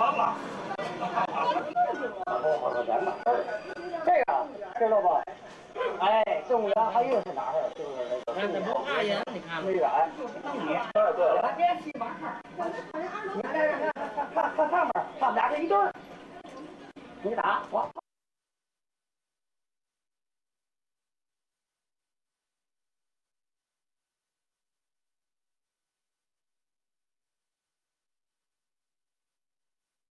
我说人吧，这个知道不？哎，动物园还有是哪儿？就是那个。 那不二眼，你看没远。对了，别洗马哈。你看上面，他们俩是一对儿。你打我。